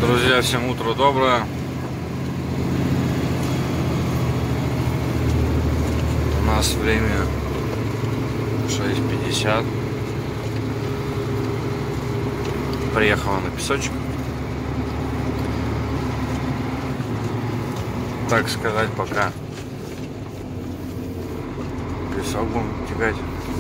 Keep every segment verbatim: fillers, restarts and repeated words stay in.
Друзья, всем утро доброе. У нас время шесть пятьдесят. Приехала на песочек. Так сказать, пока песок будем тягать.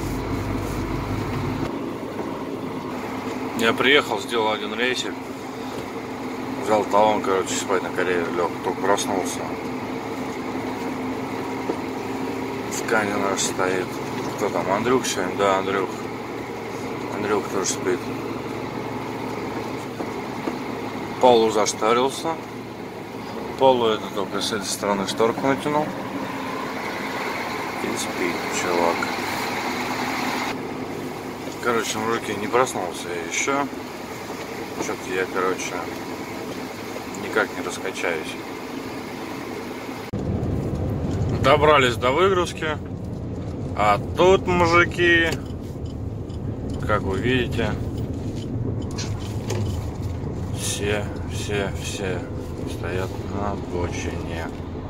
Я приехал, сделал один рейсик. Взял талон, короче, спать на Корею лег. Только проснулся. В Кане наш стоит. Кто там? Андрюх сегодня? Да, Андрюх. Андрюх тоже спит. Полу заштарился. Полу это только с этой стороны шторку натянул. И спит чувак. Короче, мужики, не проснулся я еще. Что-то я, короче, никак не раскачаюсь. Добрались до выгрузки. А тут, мужики, как вы видите, все, все, все стоят на обочине.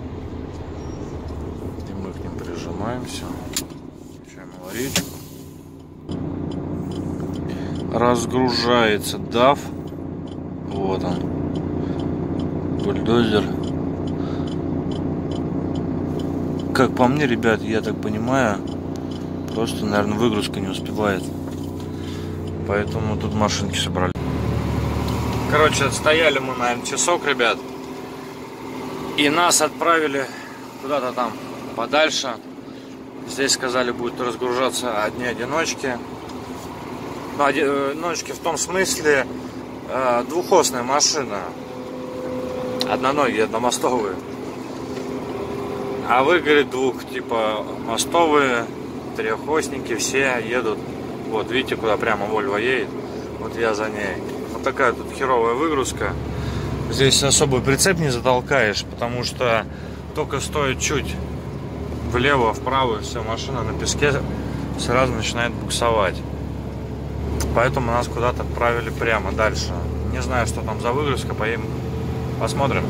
И мы к ним прижимаемся. Включаем аварийку. Разгружается даф. Вот он. Бульдозер. Как по мне, ребят, я так понимаю, просто, наверное, выгрузка не успевает. Поэтому тут машинки собрали. Короче, отстояли мы, наверное, часок, ребят. И нас отправили куда-то там подальше. Здесь сказали, будет разгружаться одни одиночки. Ну, одиночки в том смысле, э, двухосная машина. Одноногие, одномостовые. А вы, говорит, двух, типа, мостовые, трехосники, все едут. Вот, видите, куда прямо Volvo едет. Вот я за ней. Вот такая тут херовая выгрузка. Здесь особый прицеп не затолкаешь, потому что только стоит чуть влево, вправо, все, машина на песке сразу начинает буксовать. Поэтому нас куда-то отправили прямо дальше. Не знаю, что там за выгрузка, поедем, посмотрим.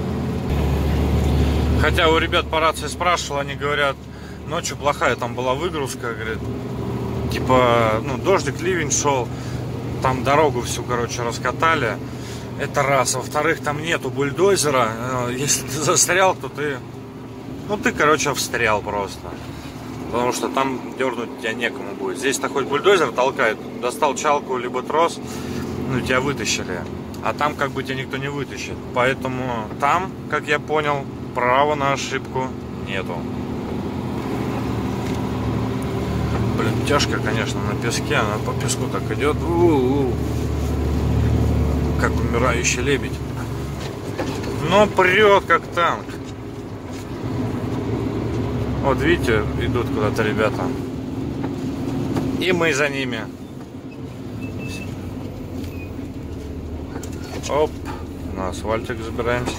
Хотя у ребят по рации спрашивал, они говорят, ночью плохая там была выгрузка, говорит, типа, ну, дождик, ливень шел, там дорогу всю, короче, раскатали. Это раз. Во-вторых, там нету бульдозера. Если ты застрял, то ты, ну, ты, короче, встрял просто. Потому что там дернуть тебя некому будет. Здесь-то хоть бульдозер толкает, достал чалку либо трос, ну, тебя вытащили. А там как бы тебя никто не вытащит. Поэтому там, как я понял, права на ошибку нету. Блин, тяжко, конечно, на песке. Она по песку так идет. У-у-у. Как умирающий лебедь. Но прет, как танк. Вот видите, идут куда-то ребята. И мы за ними. Оп, на асфальтик забираемся.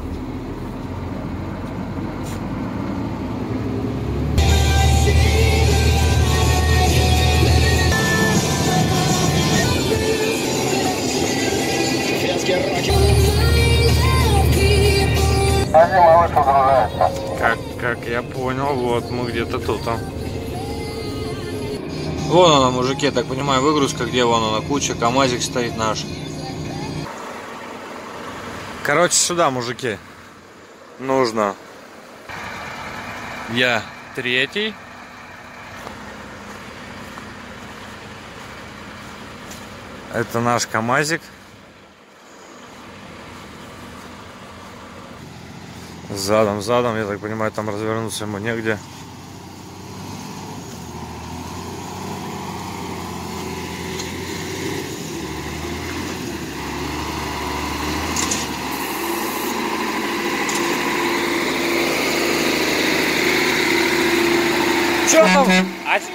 Как, как я понял, вот мы где-то тут. А. Вон она, мужики, я так понимаю, выгрузка, где вон она, куча, КамАЗик стоит наш. Короче, сюда, мужики, нужно. Я третий. Это наш КамАЗик. Задом, задом, я так понимаю, там развернуться ему негде. Чё там? Оч...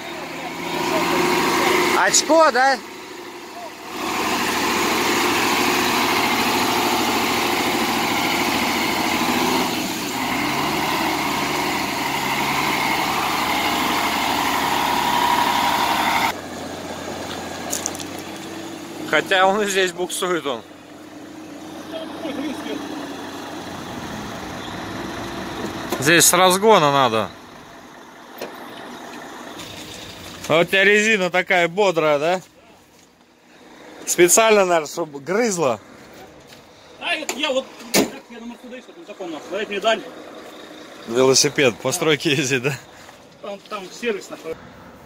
Очко, да? Хотя он и здесь буксует он. Здесь с разгона надо. А у тебя резина такая бодрая, да? Специально, наверное, чтобы грызла. А, это я вот, я на Мерседесе, вот на таком нахуй, дает мне дань. Велосипед, по стройке ездить, да? Там, там сервис нахуй.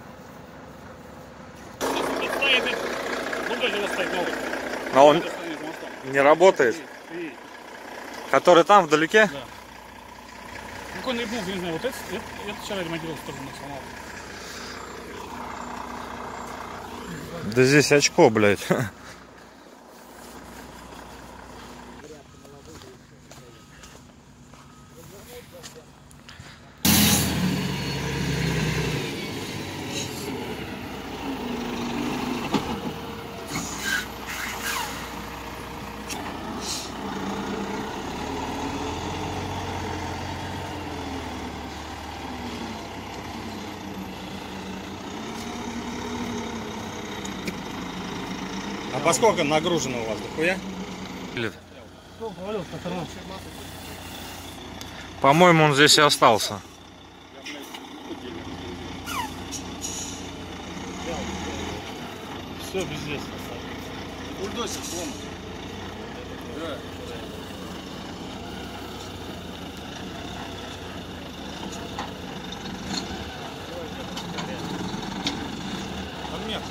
А он не работает? Который там, вдалеке? Да. Ну, он не был, не знаю, вот это, это, это вчера ремонтировался тоже на сломал. Да здесь очко, блядь. А поскольку нагружено у вас, дохуя? По-моему, он здесь и остался. Все, без здесь. Бульдозер сломан. Да. А нет,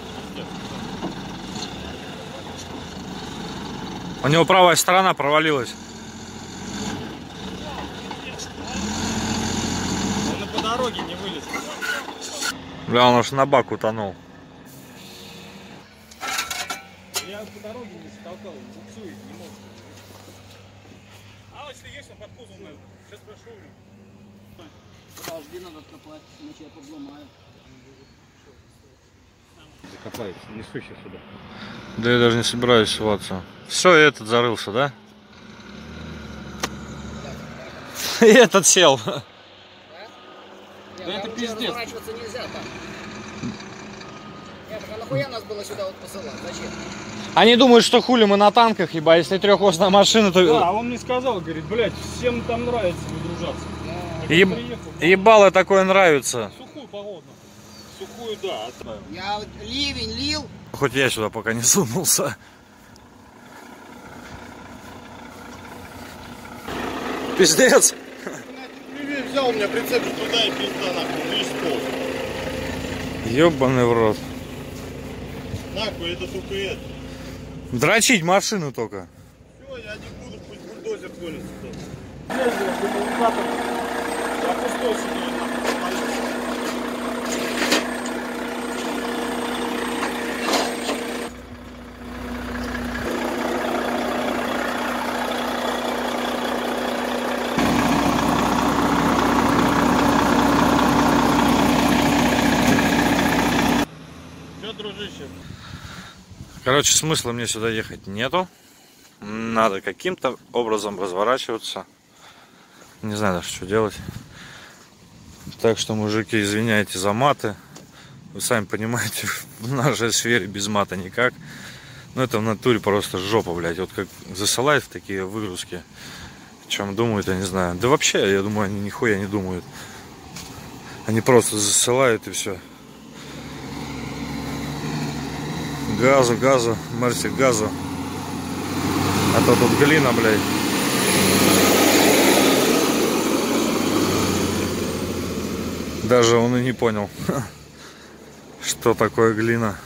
У него правая сторона провалилась. он и по дороге не вылез. Бля, он аж на бак утонул. Я по дороге не столкал, буксует, не мог. А если есть, он под кузовом, сейчас спрошу. Подожди, надо откопать, иначе я подломаю. Закопается, несущий сюда. Да я даже не собираюсь суваться. Все, этот зарылся, да? И этот сел. Да? Да Нет, это там пиздец. разворачиваться нельзя там. Нет, так а нахуя нас было сюда вот посылать? Зачем? Они думают, что хули мы на танках, ибо если трехосная машина, то... Да, а он мне сказал, говорит, блядь, всем там нравится выгружаться. Еб... Ебало такое нравится. Сухую погоду. Сухую, да. Я вот ливень лил. Хоть я сюда пока не сунулся. Пиздец. Взял у меня прицеп туда и пизда нахуй, ну и сполз. Ёбаный в рот. Нахуй, это только это. Дрочить машину только. Все, я не буду, пусть бульдозер гонит сюда. Я пустой себе, нахуй, полез. Дружище. Короче, смысла мне сюда ехать нету. Надо каким-то образом разворачиваться. Не знаю даже, что делать. Так что, мужики, извиняйте за маты. Вы сами понимаете, в нашей сфере без мата никак. Но это в натуре просто жопа, блядь. Вот как засылают в такие выгрузки. О чем думают, я не знаю. Да вообще, я думаю, они нихуя не думают. Они просто засылают и все. Газу, газу, Мерси, газу. А то тут глина, блядь. Даже он и не понял, что такое глина.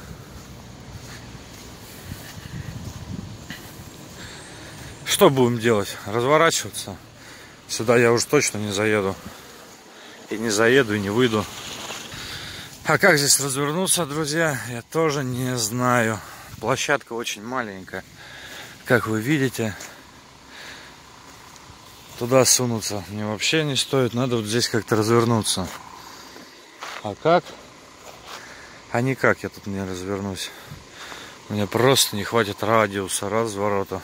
Что будем делать? Разворачиваться? Сюда я уж точно не заеду. И не заеду, и не выйду. А как здесь развернуться, друзья, я тоже не знаю. Площадка очень маленькая. Как вы видите, туда сунуться мне вообще не стоит. Надо вот здесь как-то развернуться. А как? А никак я тут не развернусь. Мне просто не хватит радиуса разворота.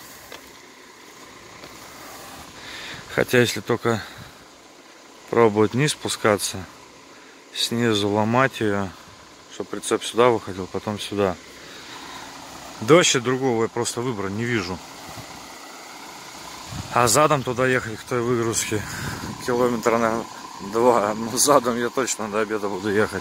Хотя если только пробовать вниз спускаться, снизу ломать ее, чтобы прицеп сюда выходил, потом сюда. Дождь и другого я просто выбора не вижу. А задом туда ехать к той выгрузке, километра, наверное, два. Ну, задом я точно до обеда буду ехать.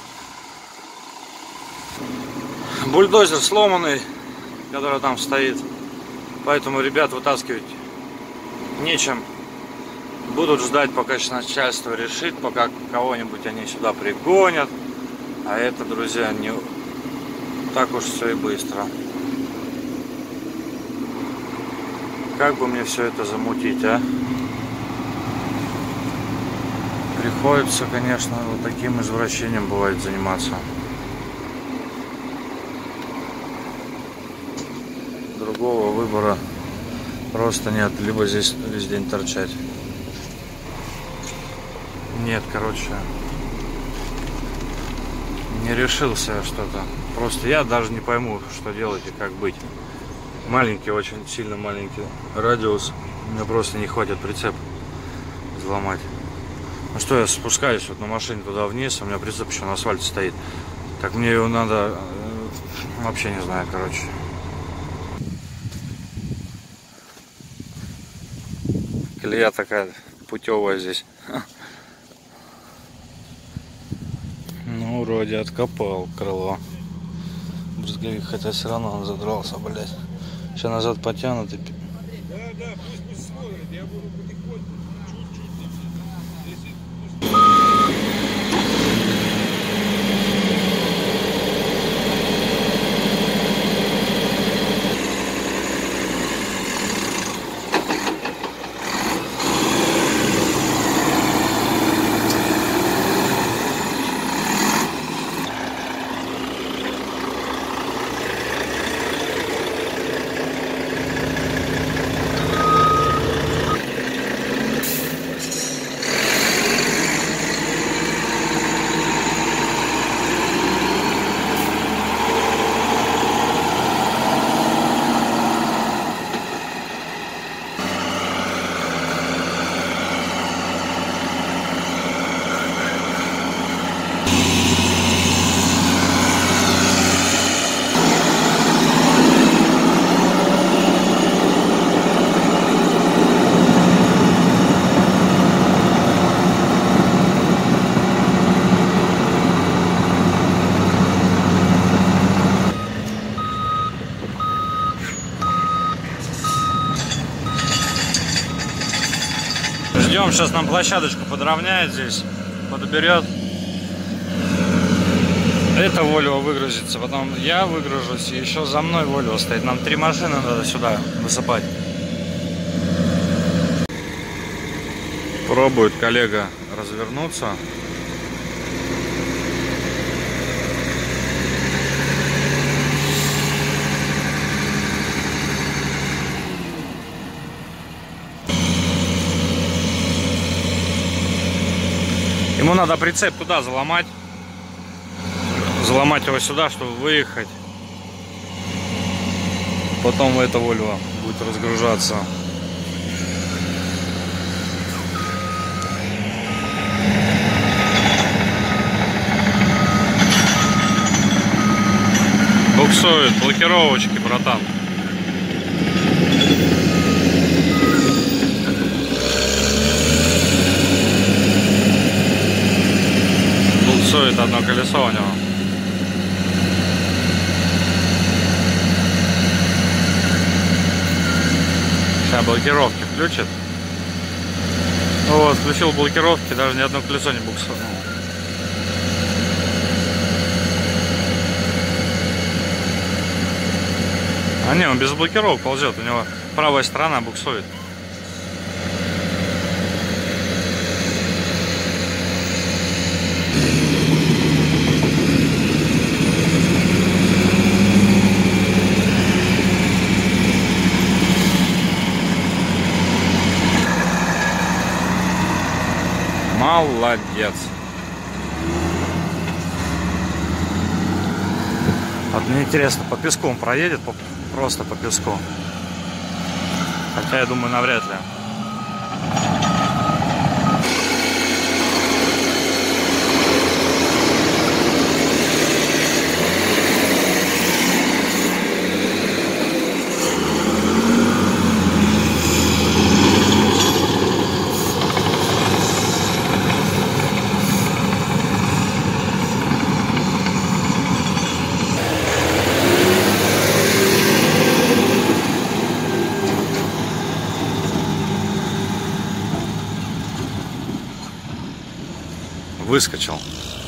Бульдозер сломанный, который там стоит. Поэтому ребят вытаскивать нечем. Будут ждать, пока начальство решит, пока кого-нибудь они сюда пригонят. А это, друзья, не так уж все и быстро. Как бы мне все это замутить, а? Приходится, конечно, вот таким извращением бывает заниматься. Другого выбора просто нет. Либо здесь весь день торчать. Нет, короче, не решился что-то. Просто я даже не пойму, что делать и как быть. Маленький, очень сильно маленький радиус. Мне просто не хватит прицеп взломать. Ну что, я спускаюсь вот на машине туда вниз, у меня прицеп еще на асфальте стоит. Так мне его надо... Вообще не знаю, короче. Колея такая путевая здесь. Ну, вроде откопал крыло. Брызговик, хотя все равно он задрался, блядь. Сейчас назад потянут и... Да, да, пусть пусть смотрит, я буду потихоньку, чуть-чуть. Ждем, сейчас нам площадочку подровняет здесь, подберет. Это Volvo выгрузится, потом я выгружусь, и еще за мной Volvo стоит. Нам три машины надо сюда высыпать. Пробует коллега развернуться. Ему надо прицеп туда заломать. Заломать его сюда, чтобы выехать. Потом это Volvo будет разгружаться. Буксует, блокировочки, братан. Буксует одно колесо у него. Сейчас блокировки включит. Вот, включил блокировки, даже ни одно колесо не буксует. А не, он без блокировок ползет, у него правая сторона буксует. Молодец. Вот мне интересно, по песку он проедет, по, просто по песку. Хотя я думаю, навряд ли. выскочил.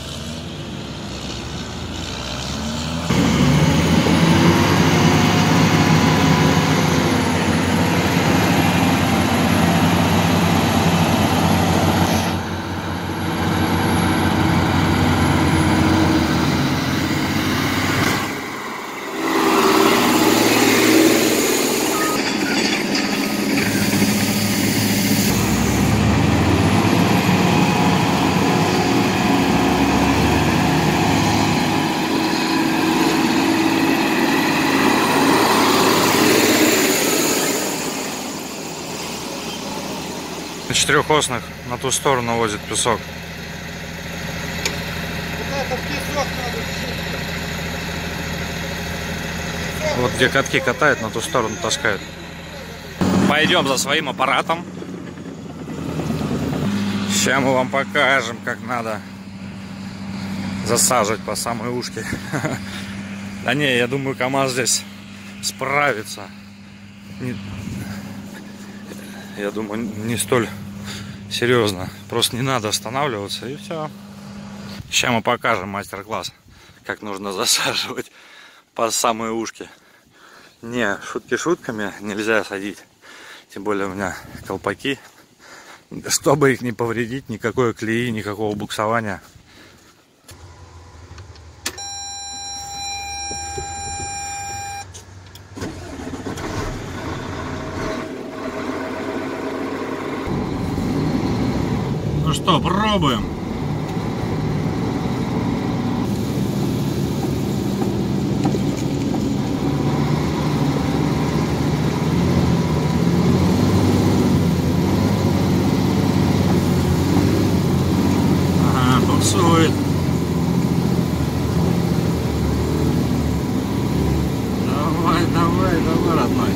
На четырехосных на ту сторону возит песок. Это песок надо чистить. Вот где катки катает, на ту сторону таскают. Пойдем за своим аппаратом. Сейчас мы вам покажем, как надо засаживать по самой ушке. Да не, я думаю, КамАЗ здесь справится. Я думаю, не столь серьезно. Просто не надо останавливаться, и все. Сейчас мы покажем мастер-класс, как нужно засаживать по самые ушки. Не, шутки шутками, нельзя садить. Тем более у меня колпаки. Чтобы их не повредить, никакой клеи, никакого буксования. Ну что, пробуем. Ага, буксует. Давай, давай, давай, родной.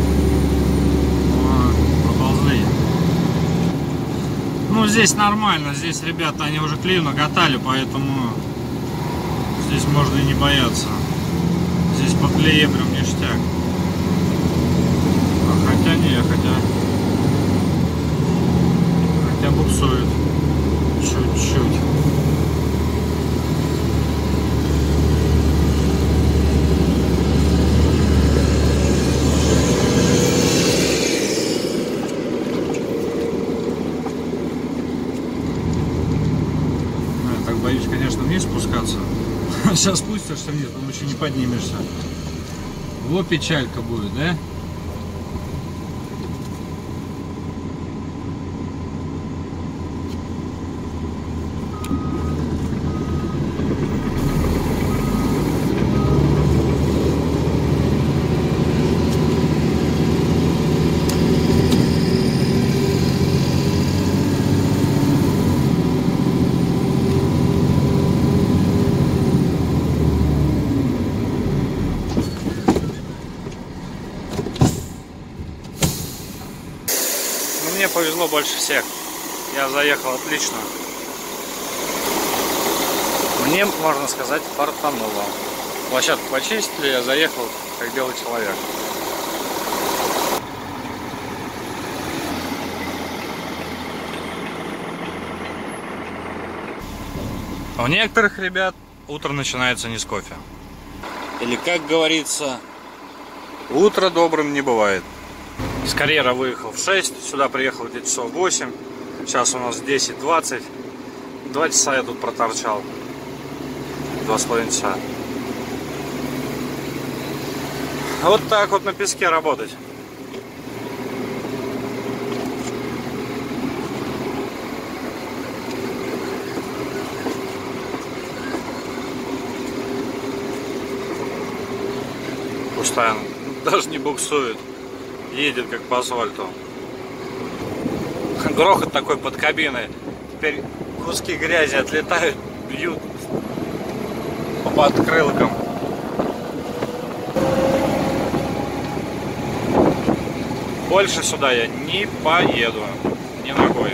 О, поползли. Ну, здесь нормально, здесь ребята, они уже клею накатали, поэтому здесь можно и не бояться. Здесь по клее прям ништяк. А хотя не, хотя... Хотя буксует. Чуть-чуть. Боюсь, конечно, вниз спускаться. Сейчас спустишься вниз, потом еще не поднимешься. Вот печалька будет, да? Мне повезло больше всех. Я заехал отлично. Мне, можно сказать, фартануло. Площадку почистили, я заехал как белый человек. А у некоторых ребят утро начинается не с кофе. Или, как говорится, утро добрым не бывает. С карьера выехал в шесть, сюда приехал где-то часов восемь. Сейчас у нас десять двадцать. Два часа я тут проторчал. Два с половиной часа. Вот так вот на песке работать. Пустая, даже не буксует. Едет как по асфальту. Грохот такой под кабиной. Теперь куски грязи отлетают, бьют по подкрылкам. Больше сюда я не поеду. Ни ногой.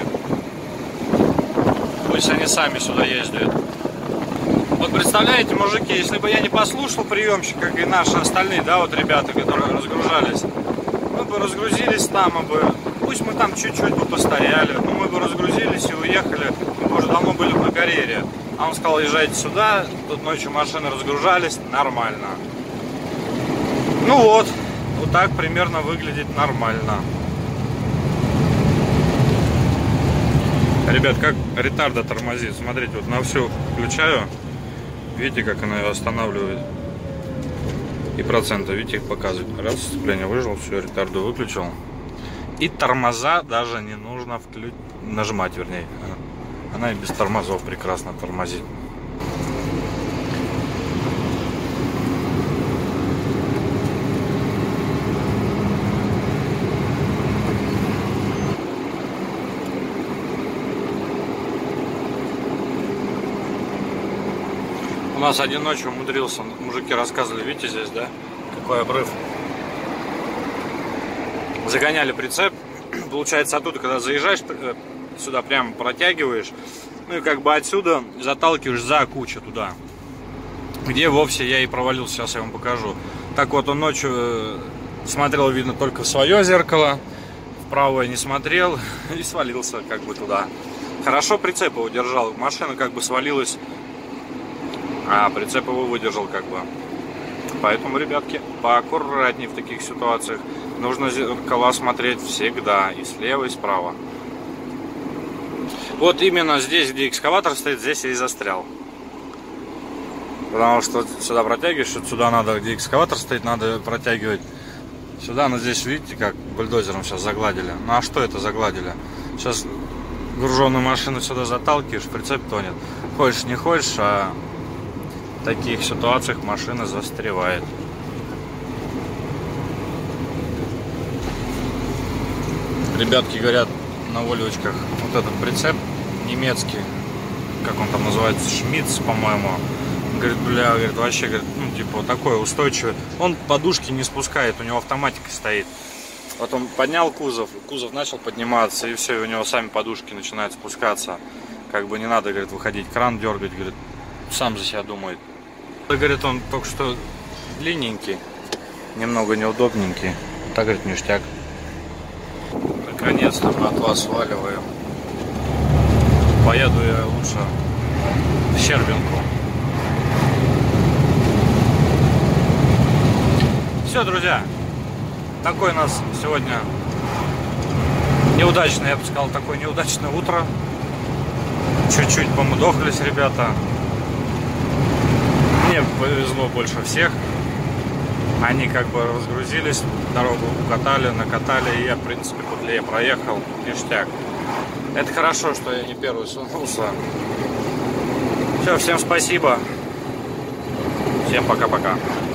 Пусть они сами сюда ездят. Вот представляете, мужики, если бы я не послушал приемщик, как и наши остальные, да, вот ребята, которые разгружались, мы бы разгрузились там, мы бы пусть мы там чуть-чуть бы постояли, но мы бы разгрузились и уехали, мы бы уже давно были бы на карьере. А он сказал, езжайте сюда, тут ночью машины разгружались, нормально. Ну вот, вот так примерно выглядит нормально. Ребят, как ретарда тормозит, смотрите, вот на всю включаю, видите, как она ее останавливает. И проценты, видите, их показывает. Раз, сцепление выжил, все, ретарду выключил. И тормоза даже не нужно вклю... нажимать, вернее. Она и без тормозов прекрасно тормозит. У нас один ночью умудрился, мужики рассказывали, видите здесь, да, какой обрыв. Загоняли прицеп, получается оттуда, когда заезжаешь сюда, прямо протягиваешь, ну и как бы отсюда заталкиваешь за кучу туда, где вовсе я и провалился, сейчас я вам покажу. Так вот, он ночью смотрел, видно, только в свое зеркало, в правое не смотрел и свалился как бы туда. Хорошо прицеп его держал, машина как бы свалилась, а прицеп его выдержал как бы. Поэтому, ребятки, поаккуратнее в таких ситуациях. Нужно зеркала смотреть всегда, и слева, и справа. Вот именно здесь, где экскаватор стоит, здесь я и застрял. Потому что сюда протягиваешь, вот сюда надо, где экскаватор стоит, надо протягивать сюда. Но здесь, видите, как бульдозером сейчас загладили. Ну а что это загладили? Сейчас груженную машину сюда заталкиваешь, прицеп тонет. Хочешь, не хочешь, а в таких ситуациях машина застревает. Ребятки говорят на волевочках, вот этот прицеп немецкий, как он там называется, Шмидц, по-моему, говорит, бля, говорит, вообще, говорит, ну, типа, вот такой устойчивый. Он подушки не спускает, у него автоматика стоит. Вот он поднял кузов, кузов начал подниматься, и все, и у него сами подушки начинают спускаться. Как бы не надо, говорит, выходить, кран дергать, говорит, сам за себя думает. Говорит, он только что длинненький, немного неудобненький. Так, говорит, ништяк. Наконец-то мы от вас сваливаем. Поеду я лучше в Щербинку. Все, друзья, такое у нас сегодня неудачное, я бы сказал, такое неудачное утро. Чуть-чуть помудохались, ребята. Мне повезло больше всех. Они как бы разгрузились, дорогу укатали, накатали, и я, в принципе, подлее проехал, ништяк. Это хорошо, что я не первый сунулся. Все, всем спасибо. Всем пока-пока.